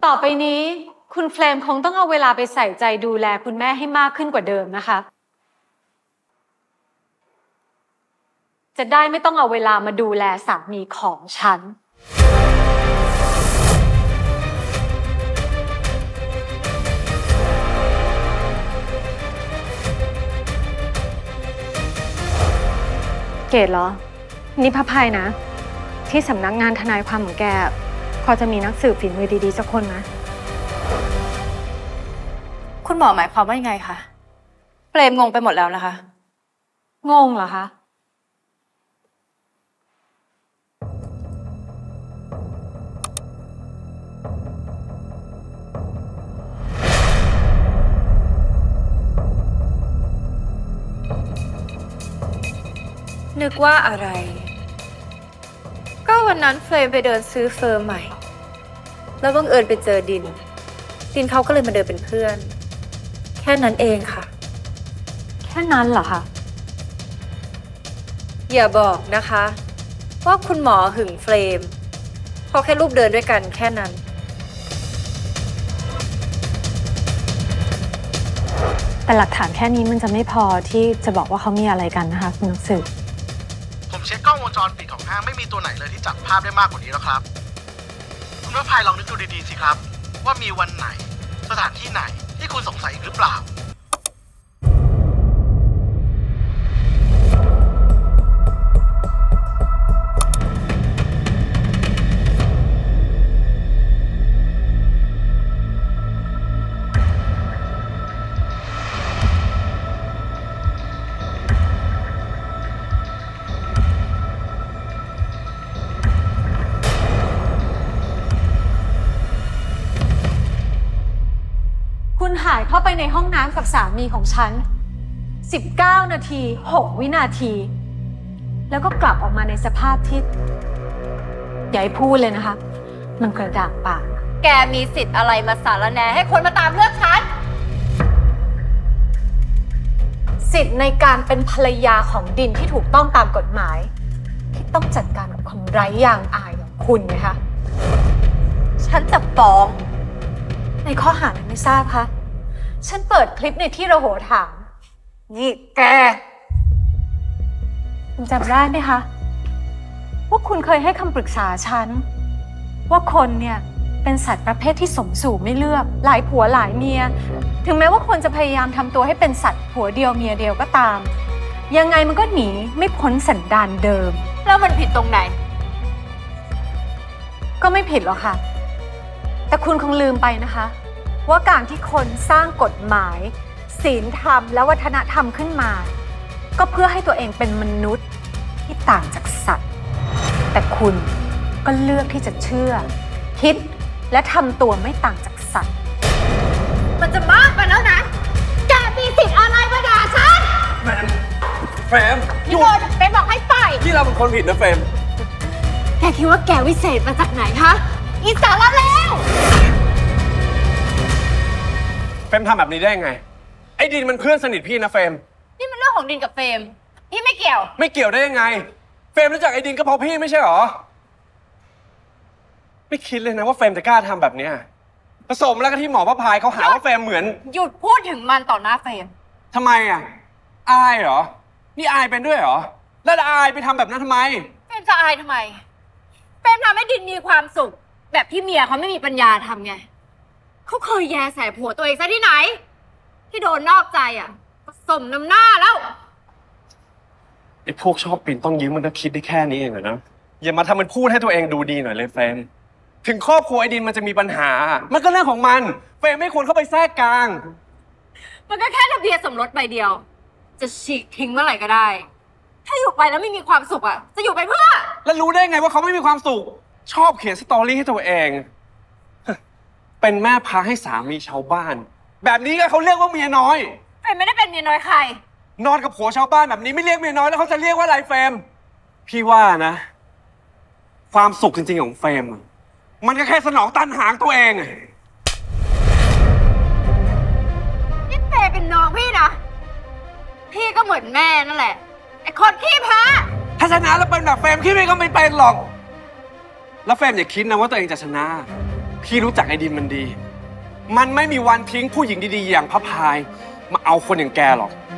ต่อไปนี้คุณเฟรมคงต้องเอาเวลาไปใส่ใจดูแลคุณแม่ให้มากขึ้นกว่าเดิมนะคะจะได้ไม่ต้องเอาเวลามาดูแลสามีของฉันเกดเหรอนี่พระภัยนะที่สำนักงานทนายความของแกพอจะมีนักสืบฝีมือดีๆสักคนนะคุณหมอหมายความว่ายังไงคะเปรมงงไปหมดแล้วนะคะงงเหรอคะนึกว่าอะไรก็วันนั้นเฟรมไปเดินซื้อเฟอร์ใหม่แล้วบังเอิญไปเจอดินเขาก็เลยมาเดินเป็นเพื่อนแค่นั้นเองค่ะแค่นั้นเหรอคะอย่าบอกนะคะว่าคุณหมอหึงเฟรมเพราะแค่รูปเดินด้วยกันแค่นั้นแต่หลักฐานแค่นี้มันจะไม่พอที่จะบอกว่าเขามีอะไรกันนะคะคุณนักสืบผมเช็คกล้องวงจรปิดของห้างไม่มีตัวไหนเลยที่จับภาพได้มากกว่านี้แล้วครับคุณพระพายลองนึกดูดีๆสิครับว่ามีวันไหนสถานที่ไหนที่คุณสงสัยอีกหรือเปล่าคุณหายเข้าไปในห้องน้ำกับสามีของฉัน19 นาที 6 วินาทีแล้วก็กลับออกมาในสภาพที่อย่าให้พูดเลยนะคะมันกระดากปากแกมีสิทธิ์อะไรมาสารแหน่ให้คนมาตามเรื่องฉันสิทธิ์ในการเป็นภรรยาของดินที่ถูกต้องตามกฎหมายที่ต้องจัดการกับคนไร้ยางอายอย่างคุณไงคะฉันจะฟ้องในข้อหาอะไรไม่ทราบคะฉันเปิดคลิปในที่ระโหฐานนี่แกคุณจำได้ไหมคะว่าคุณเคยให้คำปรึกษาฉันว่าคนเนี่ยเป็นสัตว์ประเภทที่สมสู่ไม่เลือกหลายผัวหลายเมียถึงแม้ว่าคนจะพยายามทำตัวให้เป็นสัตว์ผัวเดียวเมียเดียวก็ตามยังไงมันก็หนีไม่พ้นสันดานเดิมแล้วมันผิดตรงไหนก็ไม่ผิดหรอกค่ะแต่คุณคงลืมไปนะคะว่าการที่คนสร้างกฎหมายศีลธรรมและวัฒนธรรมขึ้นมาก็เพื่อให้ตัวเองเป็นมนุษย์ที่ต่างจากสัตว์แต่คุณก็เลือกที่จะเชื่อคิดและทำตัวไม่ต่างจากสัตว์มันจะมากไปแล้วนะแกมีสิทธิ์อะไรมาด่าฉันเฟรมหยุดเฟรมบอกให้ไปที่เราเป็นคนผิดนะเฟรมแกคิดว่าแกวิเศษมาจากไหนคะอีสานแล้วเฟรมทำแบบนี้ได้ยังไงไอ้ดินมันเพื่อนสนิทพี่นะเฟรมนี่มันเรื่องของดินกับเฟรมพี่ไม่เกี่ยวไม่เกี่ยวได้ยังไงเฟรมรู้จักไอ้ดินก็เพราะพี่ไม่ใช่หรอไม่คิดเลยนะว่าเฟรมจะกล้าทำแบบนี้ผสมแล้วก็ที่หมอพระพายเขาหาว่าเฟรมเหมือนหยุดพูดถึงมันต่อหน้าเฟรมทำไมอ่ะอายเหรอนี่อายเป็นด้วยเหรอแล้วอายไปทำแบบนั้นทำไมเฟรมจะอายทำไมเฟรมทำให้ดินมีความสุขแบบที่เมียเขาไม่มีปัญญาทำไงเขาเคยแย่แสผัวตัวเองซะที่ไหนที่โดนนอกใจอ่ะสมน้ำหน้าแล้วไอ้พวกชอบปีนต้องยิ้มมันก็คิดได้แค่นี้เองเหรอนะอย่ามาทำมันพูดให้ตัวเองดูดีหน่อยเลยเฟรมถึงครอบครัวไอ้ดินมันจะมีปัญหามันก็เรื่องของมันเฟรมไม่ควรเข้าไปแทรกกลางมันก็แค่ทะเบียนสมรสใบเดียวจะฉีกทิ้งเมื่อไหร่ก็ได้ถ้าอยู่ไปแล้วไม่มีความสุขอ่ะจะอยู่ไปเพื่อแล้วรู้ได้ไงว่าเขาไม่มีความสุขชอบเขียนสตอรี่ให้ตัวเองเป็นแม่พาให้สามีชาวบ้านแบบนี้ก็เขาเรียกว่าเมียน้อยเฟรมไม่ได้เป็นเมียน้อยใครนอนกับผัวชาวบ้านแบบนี้ไม่เรียกเมียน้อยแล้วเขาจะเรียกว่าอะไรเฟรมพี่ว่านะความสุขจริงๆของเฟรมมันก็แค่สนองตันหาตัวเองนี่เฟรมเป็นน้องพี่นะพี่ก็เหมือนแม่นั่นแหละไอ้คนขี้แพ้ถ้าชนะแล้วเป็นแบบเฟรมขี้ไม่ก็ไม่เป็นหรอกแล้วเฟรมอย่าคิดนะว่าตัวเองจะชนะพี่รู้จักไอ้ดินมันดี มันไม่มีวันทิ้งผู้หญิงดีๆอย่างพระพายมาเอาคนอย่างแกหรอก